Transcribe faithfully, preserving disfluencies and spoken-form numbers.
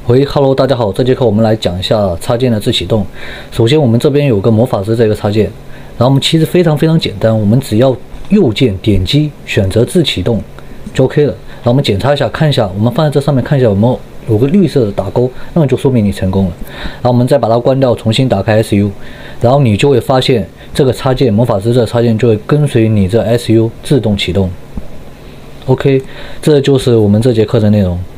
喂 ，Hello， 大家好，这节课我们来讲一下插件的自启动。首先，我们这边有个魔法师这个插件，然后我们其实非常非常简单，我们只要右键点击选择自启动就 OK 了。然后我们检查一下，看一下我们放在这上面，看一下有没有有个绿色的打勾，那么就说明你成功了。然后我们再把它关掉，重新打开 S U， 然后你就会发现这个插件魔法师这个插件就会跟随你这 S U 自动启动。OK， 这就是我们这节课的内容。